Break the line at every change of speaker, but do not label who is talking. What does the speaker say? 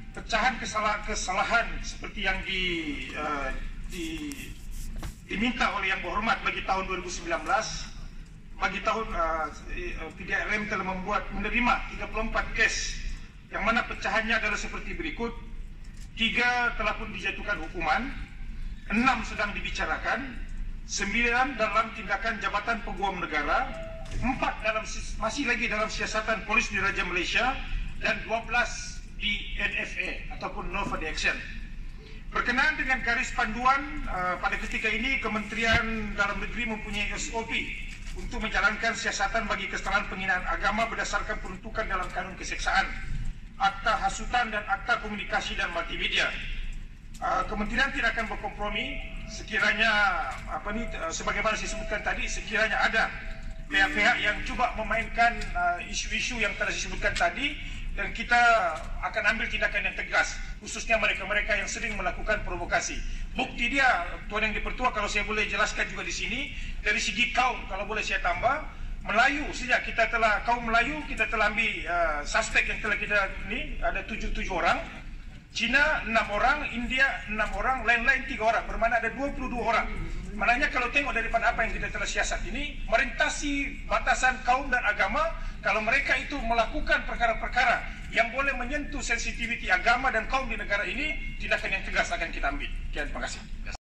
pecahan kesalahan seperti yang diminta oleh Yang Berhormat bagi tahun 2019, bagi tahun PDRM telah menerima 34 kes yang mana pecahannya adalah seperti berikut. 3 telah pun dijatuhkan hukuman, 6 sedang dibicarakan, 9 dalam tindakan Jabatan Peguam Negara, 4 masih lagi dalam siasatan Polis Diraja Malaysia, dan 12 di NFA ataupun No Further Action. Berkenaan dengan garis panduan, pada ketika ini Kementerian Dalam Negeri mempunyai SOP untuk menjalankan siasatan bagi kesalahan penghinaan agama berdasarkan peruntukan dalam Kanun Keseksaan, Akta Hasutan dan Akta Komunikasi dan Multimedia. Kementerian tidak akan berkompromi sekiranya sebagaimana saya sebutkan tadi, sekiranya ada pihak-pihak yang cuba memainkan isu-isu yang telah disebutkan tadi, dan kita akan ambil tindakan yang tegas, khususnya mereka-mereka yang sering melakukan provokasi. Bukti dia, Tuan Yang di-Pertua, kalau saya boleh jelaskan juga di sini, dari segi kaum, kalau boleh saya tambah, Melayu saja kaum Melayu kita telah ambil suspek yang telah kita ni ada 7 orang, Cina 6 orang, India 6 orang, lain-lain 3 orang, bermakna ada 22 orang. Maknanya kalau tengok daripada apa yang kita telah siasat ini, merintasi batasan kaum dan agama. Kalau mereka itu melakukan perkara-perkara yang boleh menyentuh sensitiviti agama dan kaum di negara ini, tindakan yang tegas akan kita ambil. Terima kasih.